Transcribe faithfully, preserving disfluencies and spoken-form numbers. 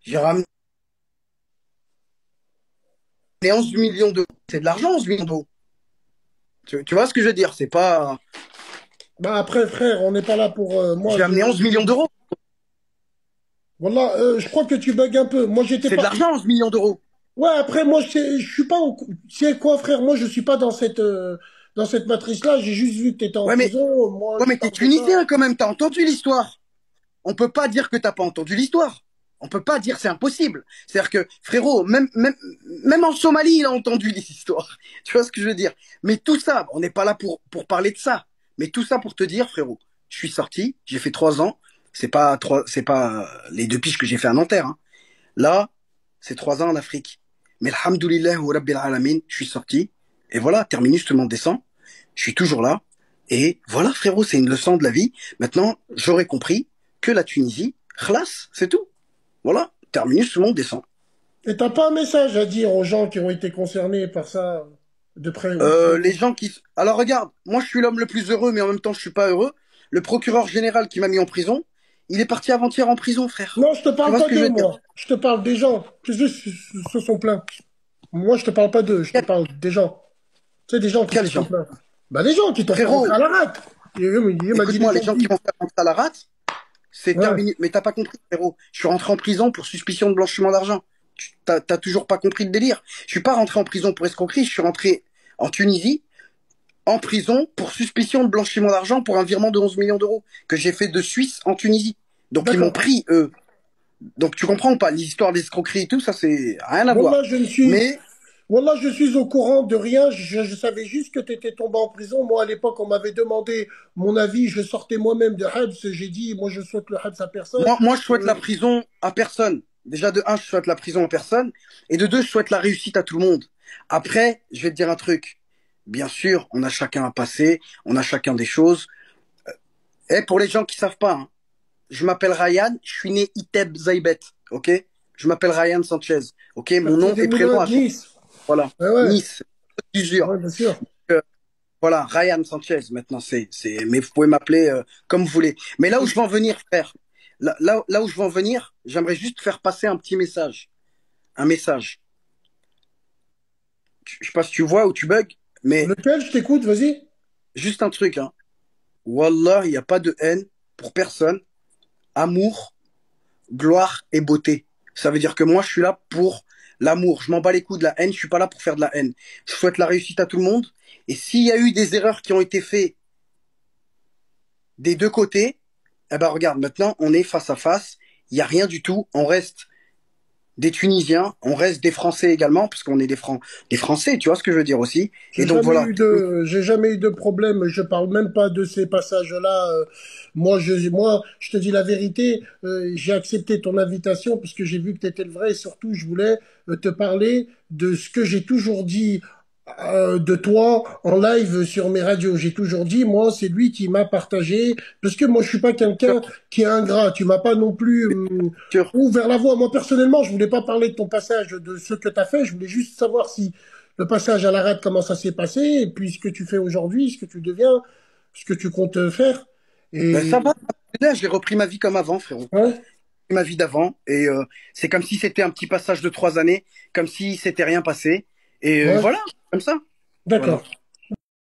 J'ai ramené onze millions d'euros. C'est de l'argent, onze millions d'euros. Tu, tu vois ce que je veux dire? C'est pas. Bah après, frère, on n'est pas là pour. euh, moi, J'ai je. amené onze millions d'euros. Voilà, euh, je crois que tu bugs un peu. Moi, j'étais C'est de pas. l'argent, onze millions d'euros. Ouais, après, moi, je sais- je suis pas. au cou- Tu sais quoi, frère? Moi, je suis pas dans cette euh, dans cette matrice-là. J'ai juste vu que tu étais en Ouais, mais, prison. Moi, ouais, je mais t'es parle de ça. tunisien quand même. T'as entendu l'histoire. On peut pas dire que t'as pas entendu l'histoire. On peut pas dire c'est impossible. C'est-à-dire que, frérot, même, même, même en Somalie, il a entendu les histoires. Tu vois ce que je veux dire? Mais tout ça, on n'est pas là pour, pour parler de ça. Mais tout ça pour te dire, frérot, je suis sorti, j'ai fait trois ans. C'est pas trois, c'est pas les deux piges que j'ai fait à Nanterre, hein. Là, c'est trois ans en Afrique. Mais alhamdoulilah wa rabbil alamin, je suis sorti. Et voilà, terminus, tout le monde descend. Je suis toujours là. Et voilà, frérot, c'est une leçon de la vie. Maintenant, j'aurais compris que la Tunisie, khlas, c'est tout. Voilà, terminus, tout le monde descend. Et t'as pas un message à dire aux gens qui ont été concernés par ça, de près ou de Euh, loin? les gens qui... Alors regarde, moi je suis l'homme le plus heureux, mais en même temps je suis pas heureux. Le procureur général qui m'a mis en prison, il est parti avant-hier en prison, frère. Non, je te Tu parle vois ce pas que je d'eux, veux dire? moi. Je te parle des gens qui juste se sont plaints. Moi, je te parle pas d'eux. Je te Quel, parle des gens. Tu sais, des gens qui se quel sont gens? plaints. Bah, des gens qui t'ont fait rentrer Frérot, à la rate. Il, il m'a dit écoute-moi, les gens qui l'exemple. vont faire rentrer à la rate, c'est Ouais. terminé. Mais t'as pas compris, frérot. Je suis rentré en prison pour suspicion de blanchiment d'argent. Tu- T'as t'as toujours pas compris le délire. Je suis pas rentré en prison pour escroquerie, je suis rentré en Tunisie en prison pour suspicion de blanchiment d'argent pour un virement de onze millions d'euros que j'ai fait de Suisse en Tunisie. Donc ils m'ont D'accord. pris, eux. Donc tu comprends ou pas? L'histoire d'escroquerie et tout, ça c'est rien à Wallah, voir. je ne suis, Mais Wallah, je suis au courant de rien. Je, je savais juste que tu étais tombé en prison. Moi, à l'époque, on m'avait demandé mon avis. Je sortais moi-même de Habs. J'ai dit, moi, je souhaite le Habs à personne. moi, moi je souhaite Euh, la prison à personne. Déjà de un, je souhaite la prison à personne. Et de deux, je souhaite la réussite à tout le monde. Après, je vais te dire un truc. Bien sûr, on a chacun à passer, on a chacun des choses. Et pour les gens qui savent pas, hein, je m'appelle Ryan, je suis né Iteb Zaibet, ok? Je m'appelle Ryan Sanchez, ok? Mon quartier nom des et prénom Moulins a de changé. Nice. Voilà. Ouais, ouais, Nice, d'usure. ouais, bien sûr. Euh, voilà, Ryan Sanchez, maintenant c'est, c'est, mais vous pouvez m'appeler euh, comme vous voulez. Mais là où je veux en venir, frère, là, là, là où je veux en venir, j'aimerais juste faire passer un petit message. Un message. Je sais pas si tu vois ou tu bugs, mais Lequel, je t'écoute, vas-y. juste un truc, hein. Wallah, il n'y a pas de haine pour personne. Amour, gloire et beauté. Ça veut dire que moi, je suis là pour l'amour. Je m'en bats les coups de la haine. Je suis pas là pour faire de la haine. Je souhaite la réussite à tout le monde. Et s'il y a eu des erreurs qui ont été faites des deux côtés, eh ben regarde, maintenant, on est face à face. Il y a rien du tout. On reste des Tunisiens, on reste des Français également, parce qu'on est des, Fran des Français, tu vois ce que je veux dire aussi. Et J'ai donc jamais voilà. eu de, j'ai jamais eu de problème. Je parle même pas de ces passages-là. Euh, Moi, je, moi, je te dis la vérité. Euh, j'ai accepté ton invitation parce que j'ai vu que tu étais le vrai. Et surtout, je voulais euh, te parler de ce que j'ai toujours dit euh, de toi en live sur mes radios. J'ai toujours dit, moi, c'est lui qui m'a partagé. Parce que moi, je suis pas quelqu'un qui est ingrat. Tu m'as pas non plus hum, Sûr. ouvert la voie. Moi, personnellement, je voulais pas parler de ton passage, de ce que tu as fait. Je voulais juste savoir si le passage à la rade, comment ça s'est passé, et puis ce que tu fais aujourd'hui, ce que tu deviens, ce que tu comptes faire. Ben Et ça va. Là, j'ai repris ma vie comme avant, frérot. ouais, Ma vie d'avant. Et euh, c'est comme si c'était un petit passage de trois années, comme si c'était rien passé. Et euh, ouais, voilà, comme ça. Voilà. d'accord.